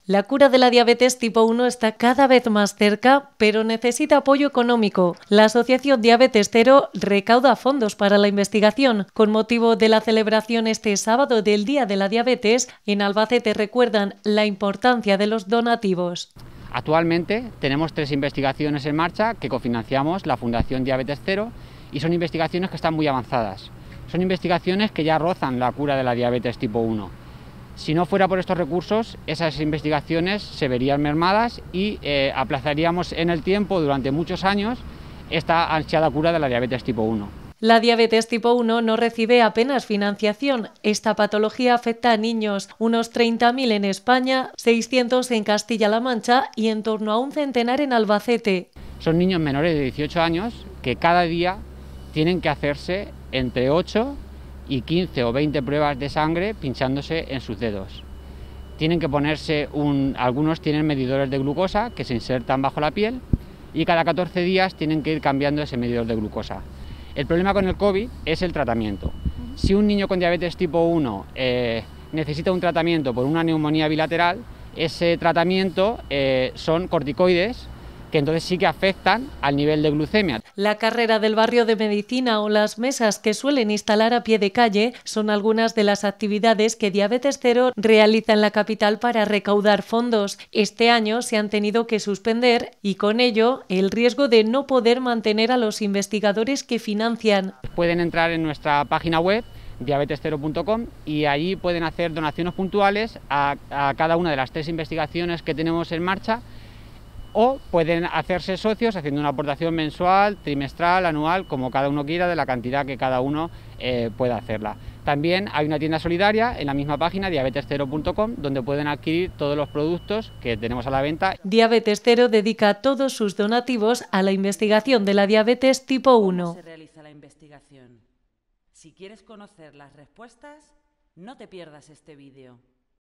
La cura de la diabetes tipo 1 está cada vez más cerca, pero necesita apoyo económico. La Asociación Diabetes Cero recauda fondos para la investigación. Con motivo de la celebración este sábado del Día de la Diabetes, en Albacete recuerdan la importancia de los donativos. Actualmente tenemos 3 investigaciones en marcha que cofinanciamos la Fundación Diabetes Cero y son investigaciones que están muy avanzadas. Son investigaciones que ya rozan la cura de la diabetes tipo 1. Si no fuera por estos recursos, esas investigaciones se verían mermadas y aplazaríamos en el tiempo durante muchos años esta ansiada cura de la diabetes tipo 1. La diabetes tipo 1 no recibe apenas financiación. Esta patología afecta a niños, unos 30.000 en España, 600 en Castilla-La Mancha y en torno a un centenar en Albacete. Son niños menores de 18 años que cada día tienen que hacerse entre 8 y 15 o 20 pruebas de sangre pinchándose en sus dedos. Tienen que ponerse algunos tienen medidores de glucosa que se insertan bajo la piel y cada 14 días tienen que ir cambiando ese medidor de glucosa. El problema con el COVID es el tratamiento. Si un niño con diabetes tipo 1 necesita un tratamiento por una neumonía bilateral, ese tratamiento son corticoides que entonces sí que afectan al nivel de glucemia. La carrera del barrio de medicina o las mesas que suelen instalar a pie de calle son algunas de las actividades que Diabetes Cero realiza en la capital para recaudar fondos. Este año se han tenido que suspender y con ello el riesgo de no poder mantener a los investigadores que financian. Pueden entrar en nuestra página web diabetescero.com y allí pueden hacer donaciones puntuales a cada una de las 3 investigaciones que tenemos en marcha, o pueden hacerse socios haciendo una aportación mensual, trimestral, anual, como cada uno quiera, de la cantidad que cada uno pueda hacerla. También hay una tienda solidaria en la misma página, diabetescero.com, donde pueden adquirir todos los productos que tenemos a la venta. Diabetes Cero dedica todos sus donativos a la investigación de la diabetes tipo 1. ¿Cómo se realiza la investigación? Si quieres conocer las respuestas, no te pierdas este vídeo.